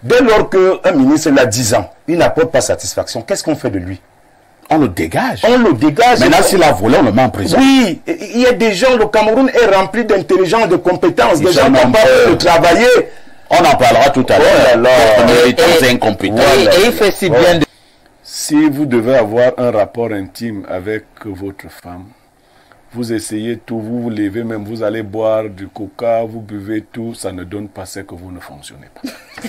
Dès lors qu'un ministre l'a 10 ans, il n'apporte pas satisfaction, qu'est-ce qu'on fait de lui? On le dégage. On le dégage. Maintenant, s'il a volé, on le met en prison. Oui, il y a des gens, le Cameroun est rempli d'intelligence, de compétences, des gens capables de travailler. On en parlera tout à l'heure. On est incompétents. Et il fait si bien de... Si vous devez avoir un rapport intime avec votre femme, vous essayez tout, vous vous levez même, vous allez boire du coca, vous buvez tout, ça ne donne pas ce que vous ne fonctionnez pas.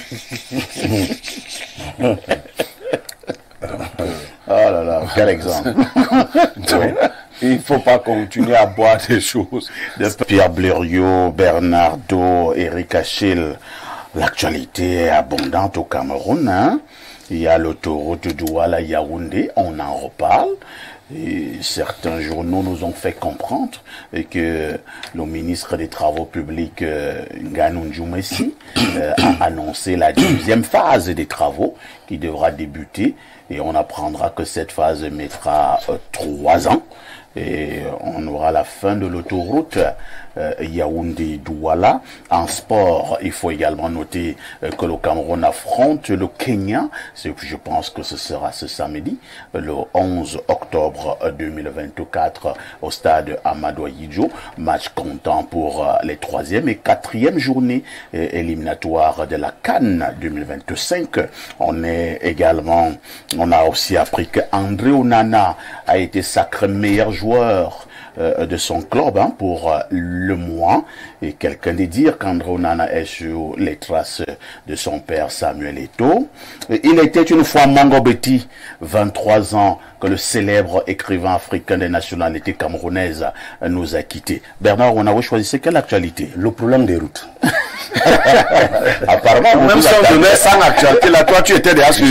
Oh là là, quel exemple. Donc, il ne faut pas continuer à boire des choses. Pierre Blériot, Bernardo, Eric Achille, l'actualité est abondante au Cameroun. Hein? Il y a l'autoroute Douala-Yaoundé, on en reparle. Et certains journaux nous ont fait comprendre que le ministre des Travaux publics, Nganou Ndjoumessi, a annoncé la deuxième phase des travaux qui devra débuter. Et on apprendra que cette phase mettra 3 ans. Et on aura la fin de l'autoroute Yaoundé-Douala. En sport, il faut également noter que le Cameroun affronte le Kenya. Je pense que ce sera ce samedi, le 11 octobre 2024, au stade Amadou Ahidjo. Match comptant pour les 3e et 4e journées éliminatoires de la CAN 2025. On a aussi appris que André Onana a été sacré meilleur joueur de son club pour le mois. Et quelqu'un de dire qu'André Onana est sur les traces de son père Samuel Eto'o. Il était une fois Mongo Betty, 23 ans, que le célèbre écrivain africain des nationalités camerounaises nous a quittés. Bernard, on avait choisi quelle actualité? Le problème des routes. Apparemment, même si on donnait 100 actualités, là, toi, tu étais déjà sur...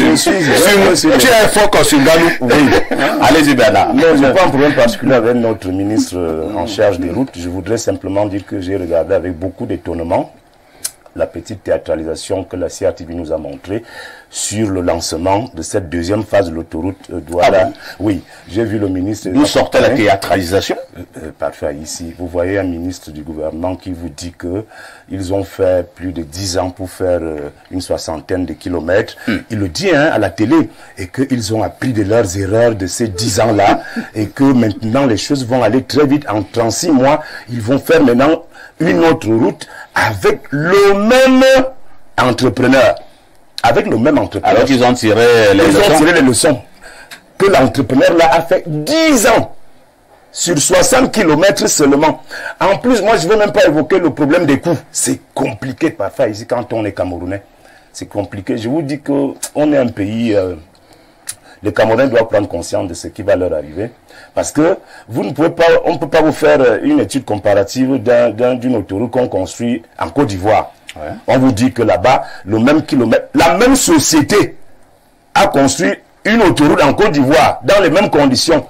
Tu es fort comme sur Nganou. Oui. Allez-y, Bernard. Non, je n'ai pas un problème particulier avec notre ministre en charge des routes. Je voudrais simplement dire que j'ai regardé avec beaucoup d'étonnement la petite théâtralisation que la CRTV nous a montrée sur le lancement de cette deuxième phase de l'autoroute Douala. Ah bon? Oui, j'ai vu le ministre... D'où sortait la théâtralisation? Parfait, ici. Vous voyez un ministre du gouvernement qui vous dit que ils ont fait plus de 10 ans pour faire une 60aine de kilomètres. Il le dit à la télé. Et qu'ils ont appris de leurs erreurs de ces 10 ans-là. Et que maintenant, les choses vont aller très vite. En 36 mois, ils vont faire maintenant une autre route avec le même entrepreneur. Avec le même entrepreneur. Alors qu'ils ont tiré les leçons. Que l'entrepreneur là a fait 10 ans. Sur 60 km seulement. En plus, moi, je ne veux même pas évoquer le problème des coûts. C'est compliqué parfois ici quand on est Camerounais. C'est compliqué. Je vous dis qu'on est un pays... les Camerounais doivent prendre conscience de ce qui va leur arriver. Parce que vous ne pouvez pas, on ne peut pas vous faire une étude comparative d'une autoroute qu'on construit en Côte d'Ivoire. Ouais. On vous dit que là-bas, le même kilomètre, la même société a construit une autoroute en Côte d'Ivoire dans les mêmes conditions.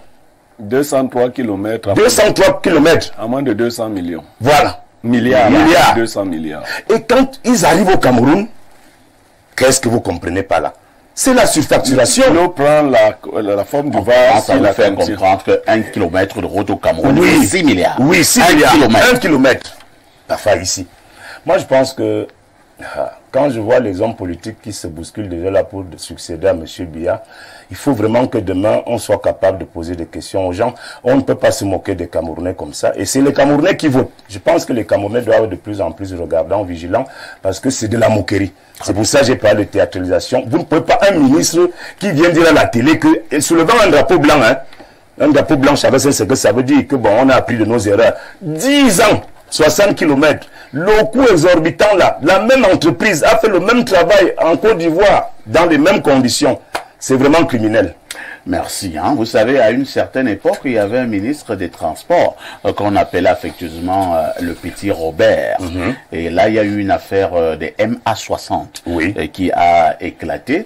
203 km. 203 km. À moins de 200 millions. Voilà. Milliards. 200 milliards. Et quand ils arrivent au Cameroun, qu'est-ce que vous comprenez pas là? C'est la surfacturation. On prend la forme du VAR. Ça nous fait comprendre qu'un kilomètre de route au Cameroun, oui, 6 milliards. Oui, 6 milliards. 1 kilomètre. Parfois ici. Moi, je pense que quand je vois les hommes politiques qui se bousculent déjà là pour succéder à M. Biya, il faut vraiment que demain, on soit capable de poser des questions aux gens. On ne peut pas se moquer des Camerounais comme ça. Et c'est les Camerounais qui votent. Je pense que les Camerounais doivent de plus en plus regardants, vigilants, parce que c'est de la moquerie. C'est pour ça que j'ai parlé de théâtralisation. Vous ne pouvez pas, un ministre qui vient dire à la télé que, soulevant un drapeau blanc, un drapeau blanc, c'est ce que ça veut dire, que bon, on a appris de nos erreurs. 10 ans, 60 km, le coût exorbitant là, la même entreprise a fait le même travail en Côte d'Ivoire, dans les mêmes conditions. C'est vraiment criminel. Merci. Vous savez, à une certaine époque, il y avait un ministre des Transports qu'on appelait affectueusement le petit Robert. Et là, il y a eu une affaire des MA60 qui a éclaté.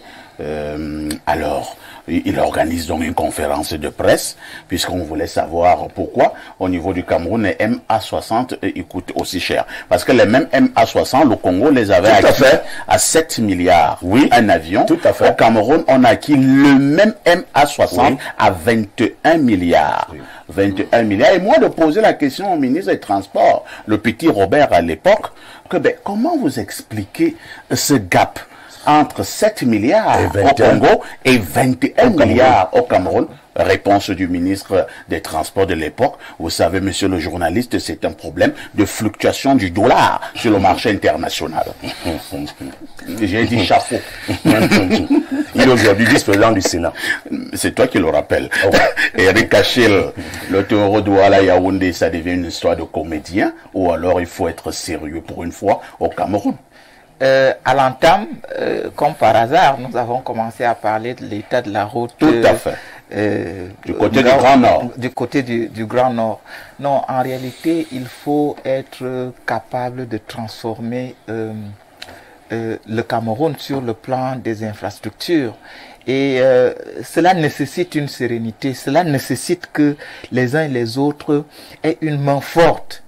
Alors, il organise donc une conférence de presse, puisqu'on voulait savoir pourquoi, au niveau du Cameroun, les MA60 ils coûtent aussi cher. Parce que les mêmes MA60, le Congo les avait acquis à 7 milliards. Oui, un avion. Tout à fait. Au Cameroun, on a acquis le même MA60 à 21 milliards. 21 milliards. Et moi, de poser la question au ministre des Transports, le petit Robert à l'époque, que comment vous expliquez ce gap entre 7 milliards Et au 21. Congo et 21 milliards au Cameroun. Réponse du ministre des Transports de l'époque. Vous savez, monsieur le journaliste, c'est un problème de fluctuation du dollar sur le marché international. J'ai dit chapeau. Il est aujourd'hui vice-président du Sénat. C'est toi qui le rappelles. Eric Achille, le taureau Douala Yaoundé, ça devient une histoire de comédien, ou alors il faut être sérieux pour une fois au Cameroun. À l'entame, comme par hasard, nous avons commencé à parler de l'état de la route. Tout à fait. Du côté du Grand Nord. Du côté du Grand Nord. Non, en réalité, il faut être capable de transformer le Cameroun sur le plan des infrastructures. Et cela nécessite une sérénité, cela nécessite que les uns et les autres aient une main forte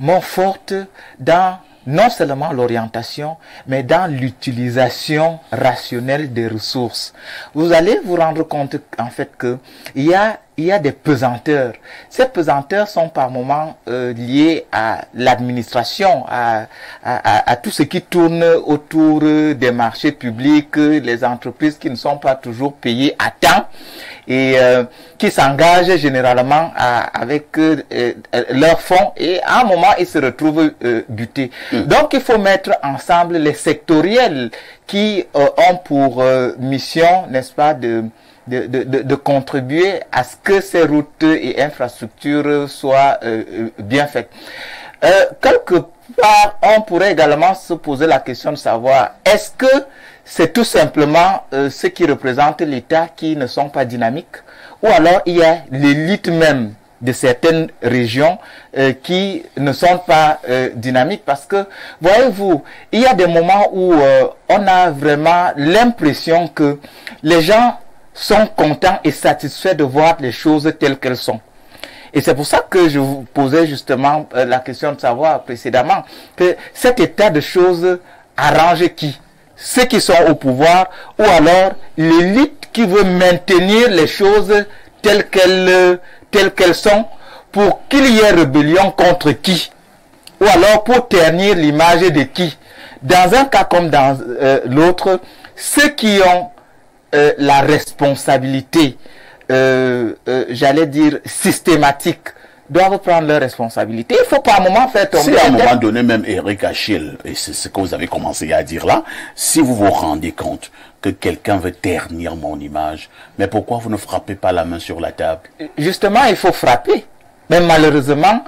dans non seulement l'orientation, mais dans l'utilisation rationnelle des ressources. Vous allez vous rendre compte en fait que il y a des pesanteurs. Ces pesanteurs sont par moments liés à l'administration, à tout ce qui tourne autour des marchés publics, les entreprises qui ne sont pas toujours payées à temps et qui s'engagent généralement avec leurs fonds, et à un moment ils se retrouvent butés. Donc il faut mettre ensemble les sectoriels qui ont pour mission, n'est-ce pas, de contribuer à ce que ces routes et infrastructures soient bien faites. Quelque part, on pourrait également se poser la question de savoir, est-ce que c'est tout simplement ceux qui représentent l'État qui ne sont pas dynamiques, ou alors il y a l'élite même de certaines régions qui ne sont pas dynamiques, parce que, voyez-vous, il y a des moments où on a vraiment l'impression que les gens sont contents et satisfaits de voir les choses telles qu'elles sont. Et c'est pour ça que je vous posais justement la question de savoir précédemment que cet état de choses arrange qui? Ceux qui sont au pouvoir, ou alors l'élite qui veut maintenir les choses telles qu'elles sont, pour qu'il y ait rébellion contre qui? Ou alors pour ternir l'image de qui? Dans un cas comme dans l'autre, ceux qui ont la responsabilité, j'allais dire systématique, doivent prendre leurs responsabilités. Il faut par moment faire tomber. Si à un moment donné, même Eric Achille, et c'est ce que vous avez commencé à dire là, si vous vous rendez compte que quelqu'un veut ternir mon image, mais pourquoi vous ne frappez pas la main sur la table? Justement, il faut frapper. Mais malheureusement,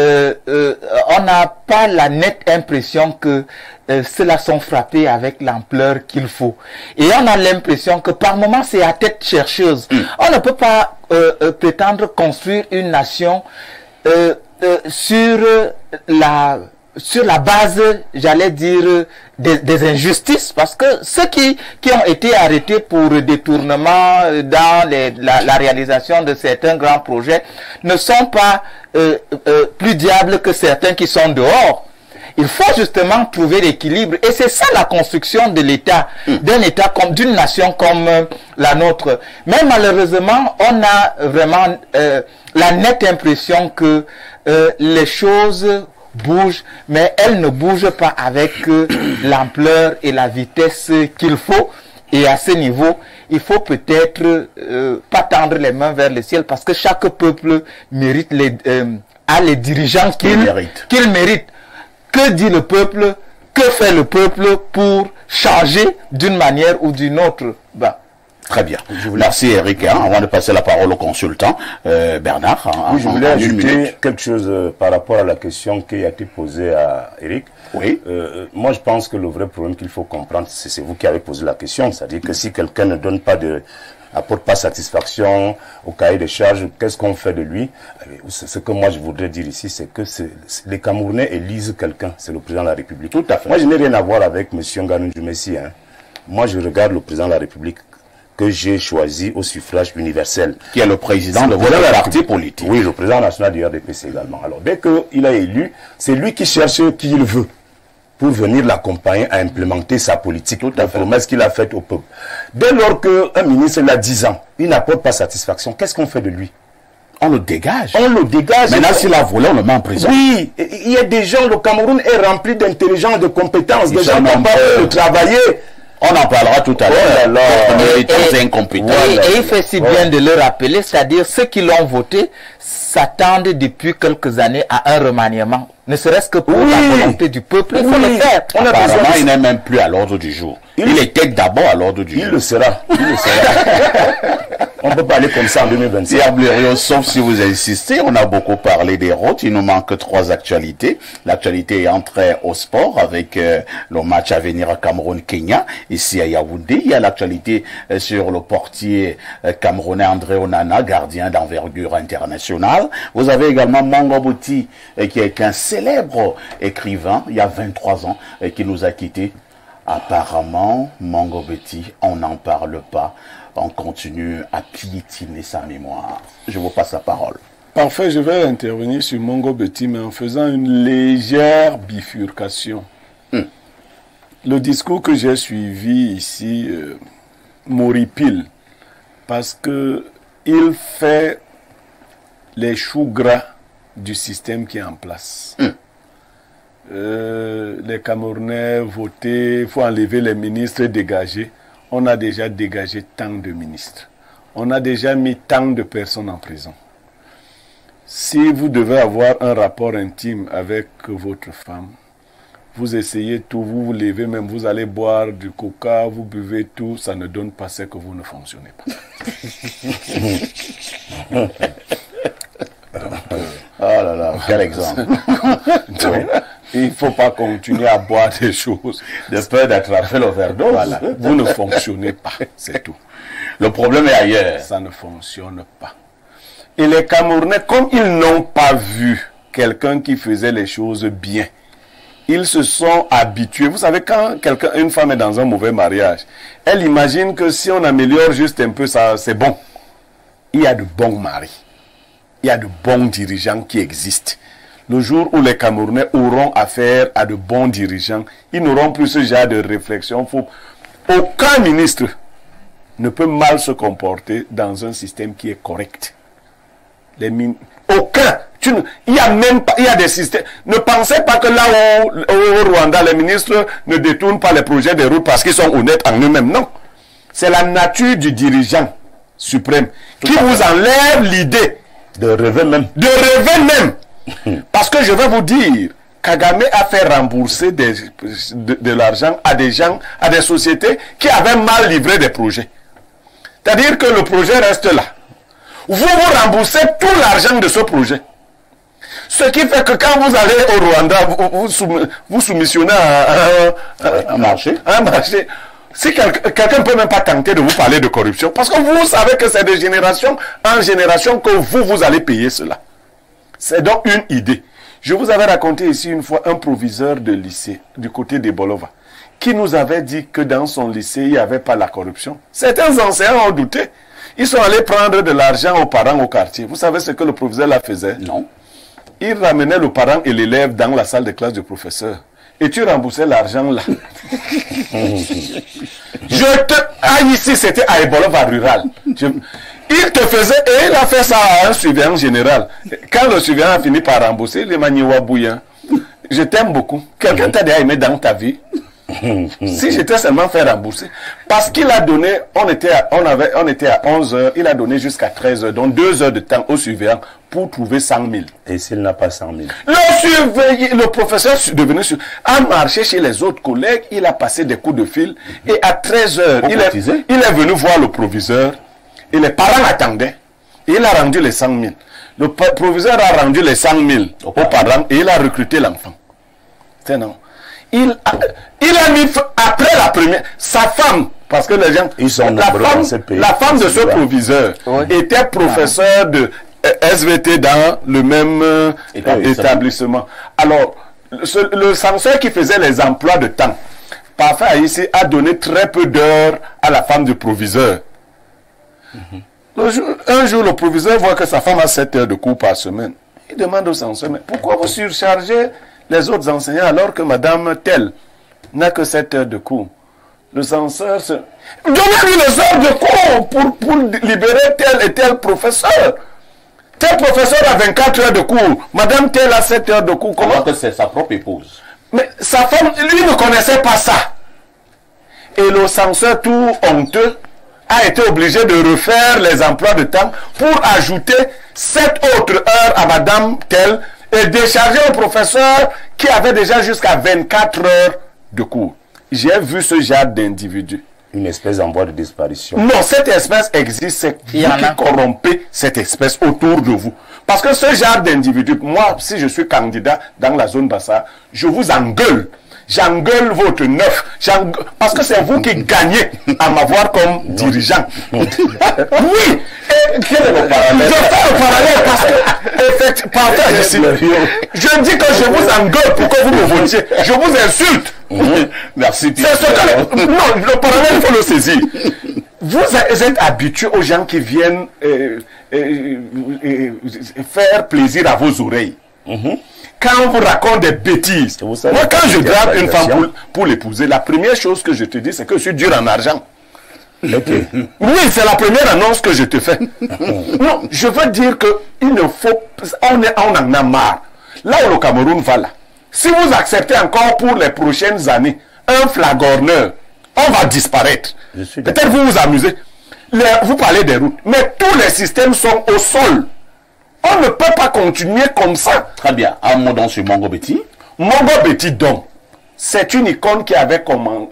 on n'a pas la nette impression que ceux-là sont frappés avec l'ampleur qu'il faut. Et on a l'impression que par moments, c'est à tête chercheuse. On ne peut pas prétendre construire une nation sur la base, j'allais dire, des injustices, parce que ceux qui ont été arrêtés pour détournement dans la réalisation de certains grands projets ne sont pas plus diables que certains qui sont dehors. Il faut justement trouver l'équilibre, et c'est ça la construction de l'État, d'un État comme d'une nation comme la nôtre. Mais malheureusement, on a vraiment la nette impression que les choses bougent, mais elles ne bougent pas avec l'ampleur et la vitesse qu'il faut. Et à ce niveau, il faut peut-être pas tendre les mains vers le ciel, parce que chaque peuple mérite a les dirigeants qu'il mérite. Que dit le peuple? Que fait le peuple pour changer d'une manière ou d'une autre? Très bien. Merci Eric. Avant de passer la parole au consultant, Bernard. Oui, je voulais ajouter quelque chose par rapport à la question qui a été posée à Eric. Oui. Moi, je pense que le vrai problème qu'il faut comprendre, c'est vous qui avez posé la question. C'est-à-dire que si quelqu'un ne donne pas apporte pas satisfaction au cahier des charges, qu'est-ce qu'on fait de lui? Ce que moi je voudrais dire ici, c'est que les Camerounais élisent quelqu'un, c'est le président de la République. Tout à fait. Moi, je n'ai rien à voir avec M. Nganou Djoumessi. Moi, je regarde le président de la République que j'ai choisi au suffrage universel. Qui est le président de votre parti politique. Oui, le président national du RDPC également. Alors, dès qu'il a élu, c'est lui qui cherche qui il veut pour venir l'accompagner à implémenter sa politique, la promesse qu'il a faite au peuple. Dès lors qu'un ministre l'a 10 ans, il n'apporte pas satisfaction, qu'est-ce qu'on fait de lui? On le dégage. On le dégage. Maintenant, s'il a volé, on le met en prison. Oui, il y a des gens, le Cameroun est rempli d'intelligence, de compétences, des gens capables de travailler. On en parlera tout à l'heure. Et il fait si bien de le rappeler, c'est-à-dire ceux qui l'ont voté s'attendent depuis quelques années à un remaniement. Ne serait-ce que pour la volonté du peuple, il faut le faire. Apparemment, il n'est même plus à l'ordre du jour. Il était d'abord à l'ordre du jour. Il le sera. On ne peut pas aller comme ça en 2026. Sauf si vous insistez, on a beaucoup parlé des routes. Il nous manque 3 actualités. L'actualité est entrée au sport avec le match à venir à Cameroun-Kenya. Ici à Yaoundé, il y a l'actualité sur le portier camerounais André Onana, gardien d'envergure internationale. Vous avez également Mongo Boti, qui est un célèbre écrivain, il y a 23 ans, qui nous a quittés. Apparemment, Mongo Boti, on n'en parle pas. On continue à piétiner sa mémoire. Je vous passe la parole. Parfait, je vais intervenir sur Mongo Boti, mais en faisant une légère bifurcation. Le discours que j'ai suivi ici m'horripile, parce que il fait les choux gras du système qui est en place. Les Camerounais votés, il faut enlever les ministres dégagés. On a déjà dégagé tant de ministres. On a déjà mis tant de personnes en prison. Si vous devez avoir un rapport intime avec votre femme, vous essayez tout, vous vous levez même, vous allez boire du coca, vous buvez tout, ça ne donne pas ce que vous ne fonctionnez pas. Oh là là, quel exemple. Donc, il ne faut pas continuer à boire des choses de peur d'attraper l'overdose. Voilà. Vous ne fonctionnez pas, c'est tout. Le problème est ailleurs. Ça ne fonctionne pas. Et les Camerounais, comme ils n'ont pas vu quelqu'un qui faisait les choses bien, ils se sont habitués. Vous savez, quand une femme est dans un mauvais mariage, elle imagine que si on améliore juste un peu, ça, c'est bon. Il y a de bons maris. Il y a de bons dirigeants qui existent. Le jour où les Camerounais auront affaire à de bons dirigeants, ils n'auront plus ce genre de réflexion. Aucun ministre ne peut mal se comporter dans un système qui est correct. Aucun. Il y a même pas, il y a des systèmes. Ne pensez pas que là au Rwanda, les ministres ne détournent pas les projets des routes parce qu'ils sont honnêtes en eux-mêmes. Non. C'est la nature du dirigeant suprême qui vous enlève l'idée de rêver même. De rêver même. Parce que je vais vous dire, Kagame a fait rembourser de l'argent à des gens, à des sociétés qui avaient mal livré des projets. C'est-à-dire que le projet reste là. Vous remboursez tout l'argent de ce projet. Ce qui fait que quand vous allez au Rwanda, vous soumissionnez à un marché. Si quelqu'un ne peut même pas tenter de vous parler de corruption, parce que vous savez que c'est de génération en génération que vous allez payer cela. C'est donc une idée. Je vous avais raconté ici une fois un proviseur de lycée du côté de Bolova qui nous avait dit que dans son lycée, il n'y avait pas la corruption. Certains enseignants ont douté. Ils sont allés prendre de l'argent aux parents au quartier. Vous savez ce que le proviseur là faisait? Non. Il ramenait le parent et l'élève dans la salle de classe du professeur. Et tu remboursais l'argent là. Ici, c'était à Bolova rural. Il te faisait, et il a fait ça à un surveillant général. Quand le surveillant a fini par rembourser, il est maniwa bouillant. Je t'aime beaucoup. Quelqu'un t'a déjà aimé dans ta vie? Si j'étais seulement fait rembourser. Parce qu'il a donné, on était à 11 heures, il a donné jusqu'à 13 heures, donc 2 heures de temps au surveillant pour trouver 100 000. Et s'il n'a pas 100 000? Le professeur a marché chez les autres collègues, il a passé des coups de fil, et à 13 heures, il est venu voir le proviseur, et les parents attendaient, et il a rendu les 100 000. Le proviseur a rendu les 100 000 aux parents, et il a recruté l'enfant. C'est non. Il a mis après la première, sa femme, parce que les gens, la femme de ce proviseur était professeur de SVT dans le même établissement. Alors, le censeur qui faisait les emplois de temps, parfois ici, a donné très peu d'heures à la femme du proviseur. Un jour, le proviseur voit que sa femme a 7 heures de cours par semaine. Il demande au censeur, mais pourquoi vous surchargez les autres enseignants alors que madame telle n'a que 7 heures de cours? Le censeur se... Donnez-lui les heures de cours pour libérer tel et tel professeur. Tel professeur a 24 heures de cours. Madame telle a 7 heures de cours. Comment que c'est sa propre épouse? Mais sa femme, lui ne connaissait pas ça. Et le censeur tout honteux a été obligé de refaire les emplois de temps pour ajouter 7 autres heures à madame telle et décharger au professeur qui avait déjà jusqu'à 24 heures de cours. J'ai vu ce genre d'individu. Une espèce en voie de disparition. Non, cette espèce existe, c'est vous qui corrompez cette espèce autour de vous. Parce que ce genre d'individu, moi, si je suis candidat dans la zone Bassa, je vous engueule. J'engueule votre neuf. Parce que c'est vous qui gagnez à m'avoir comme dirigeant. Oui. Et quel est le parallèle? Je fais le parallèle parce que, partage ici. Je dis que je vous engueule pour que vous me votiez. Je vous insulte. Merci. C'est ce que non, le parallèle, il faut le saisir. Vous êtes habitués aux gens qui viennent faire plaisir à vos oreilles. Quand on vous raconte des bêtises, moi quand je drague une femme pour l'épouser, la première chose que je te dis, c'est que je suis dur en argent. Okay. Oui, c'est la première annonce que je te fais. Non, je veux dire que il ne faut, on en a marre. Là où le Cameroun va là, si vous acceptez encore pour les prochaines années un flagorneur, on va disparaître. Peut-être vous vous amusez. Vous parlez des routes, mais tous les systèmes sont au sol. On ne peut pas continuer comme ça. Très bien. Un mot donc sur Mongo Betty. Mongo Betty, donc, c'est une icône qui avait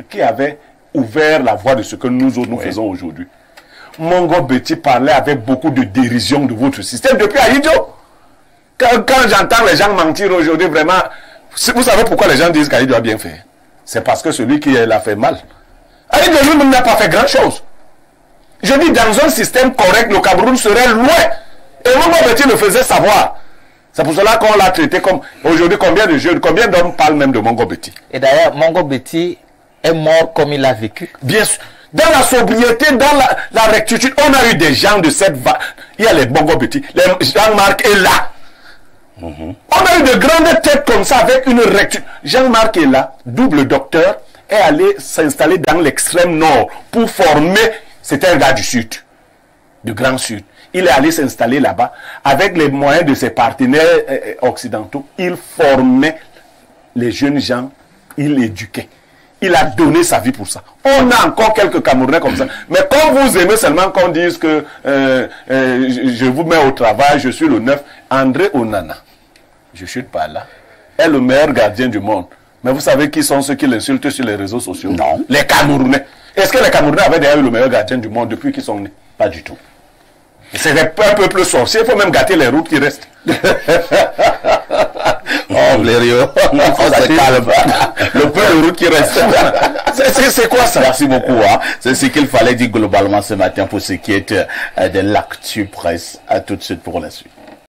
ouvert la voie de ce que nous autres nous faisons aujourd'hui. Mongo Betty parlait avec beaucoup de dérision de votre système depuis Aïdjo. Quand j'entends les gens mentir aujourd'hui, vraiment, vous savez pourquoi les gens disent qu'Aïdjo a bien fait? C'est parce que celui qui l'a fait mal. Aïdjo lui-même n'a pas fait grand-chose. Je dis, dans un système correct, le Cameroun serait loin. Et Mongo Betty le faisait savoir. C'est pour cela qu'on l'a traité comme... Aujourd'hui, combien de jeunes, combien d'hommes parlent même de Mongo Betty? Et d'ailleurs, Mongo Betty est mort comme il a vécu. Bien sûr. Dans la sobriété, dans la rectitude, on a eu des gens de cette vague. Il y a les Mongo Betty. Jean-Marc est là. On a eu de grandes têtes comme ça avec une rectitude. Jean-Marc est là, double docteur, est allé s'installer dans l'extrême nord pour former... C'était un gars du sud, du Grand Sud. Il est allé s'installer là-bas avec les moyens de ses partenaires occidentaux. Il formait les jeunes gens, il éduquait. Il a donné sa vie pour ça. On a encore quelques Camerounais comme ça. Mais quand vous aimez seulement qu'on dise que je vous mets au travail, je suis le neuf, André Onana, je chute pas là, est le meilleur gardien du monde. Mais vous savez qui sont ceux qui l'insultent sur les réseaux sociaux? Non. Les Camerounais. Est-ce que les Camerounais avaient déjà eu le meilleur gardien du monde depuis qu'ils sont nés? Pas du tout. C'est un peuple sorcier, il faut même gâter les routes qui restent. Oh, Blériot, on se calme. Le peu de routes qui restent. C'est quoi ça? Merci beaucoup. Hein. C'est ce qu'il fallait dire globalement ce matin pour ce qui est de l'actu presse. À tout de suite pour la suite.